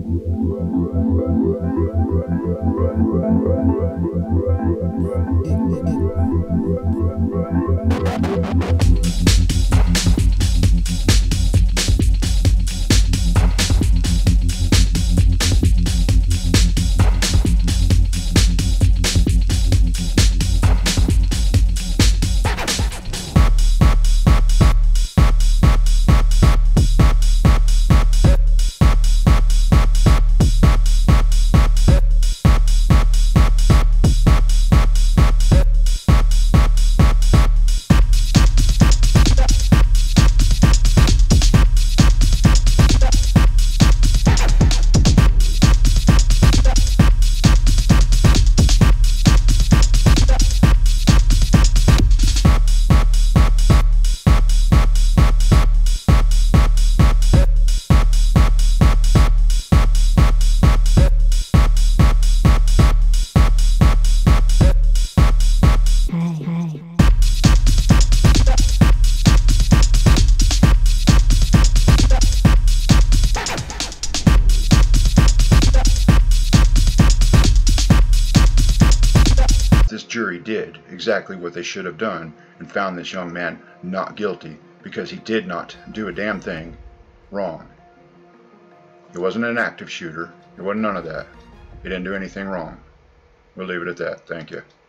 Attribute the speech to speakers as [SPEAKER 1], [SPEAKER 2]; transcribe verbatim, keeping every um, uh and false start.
[SPEAKER 1] This jury did exactly what they should have done and found this young man not guilty because he did not do a damn thing wrong. He wasn't an active shooter. He wasn't none of that. He didn't do anything wrong. We'll leave it at that. Thank you.